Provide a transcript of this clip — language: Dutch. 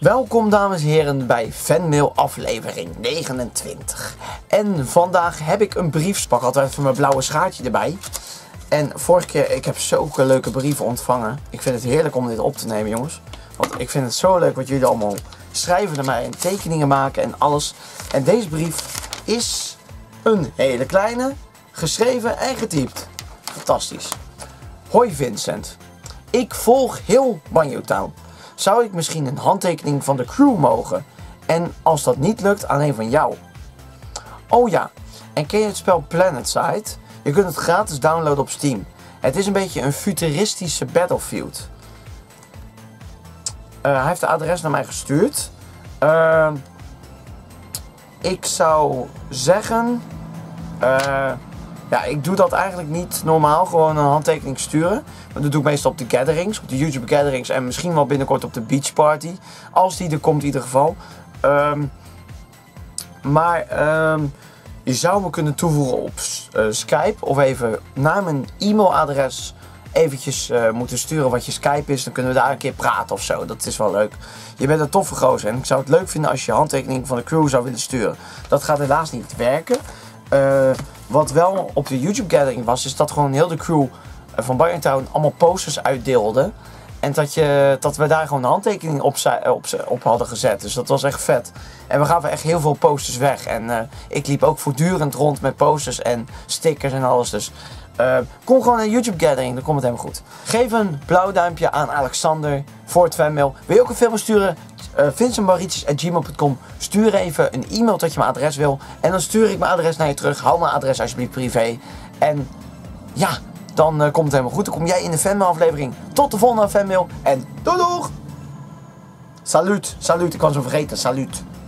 Welkom dames en heren bij Fanmail aflevering 29. En vandaag heb ik een brief. Ik pak altijd even mijn blauwe schaartje erbij. En vorige keer, ik heb zulke leuke brieven ontvangen. Ik vind het heerlijk om dit op te nemen, jongens. Want ik vind het zo leuk wat jullie allemaal schrijven naar mij en tekeningen maken en alles. En deze brief is een hele kleine, geschreven en getypt. Fantastisch. Hoi Vincent. Ik volg heel Banjo Town. Zou ik misschien een handtekening van de crew mogen? En als dat niet lukt, alleen van jou. Oh ja, en ken je het spel PlanetSide? Je kunt het gratis downloaden op Steam. Het is een beetje een futuristische Battlefield. Hij heeft de adres naar mij gestuurd. Ik zou zeggen... ja, ik doe dat eigenlijk niet normaal, gewoon een handtekening sturen. Maar dat doe ik meestal op de gatherings, op de YouTube gatherings en misschien wel binnenkort op de beach party. Als die er komt in ieder geval. Je zou me kunnen toevoegen op Skype of even naar mijn e-mailadres eventjes moeten sturen wat je Skype is. Dan kunnen we daar een keer praten of zo. Dat is wel leuk. Je bent een toffe gozer en ik zou het leuk vinden als je handtekening van de crew zou willen sturen. Dat gaat helaas niet werken. Wat wel op de YouTube gathering was, is dat gewoon heel de crew van Banjo Town allemaal posters uitdeelde. En dat we daar gewoon een handtekening op hadden gezet. Dus dat was echt vet. En we gaven echt heel veel posters weg. En ik liep ook voortdurend rond met posters en stickers en alles. Dus kom gewoon naar de YouTube gathering, dan komt het helemaal goed. Geef een blauw duimpje aan Alexander voor het fanmail. Wil je ook een film sturen? vincentmauritius@gmail.com. Stuur even een e-mail dat je mijn adres wil. En dan stuur ik mijn adres naar je terug. Hou mijn adres alsjeblieft privé. En ja, dan komt het helemaal goed. Dan kom jij in de fanmail aflevering. Tot de volgende fanmail. En doei doeg! Salut, salut. Ik was zo vergeten. Salut.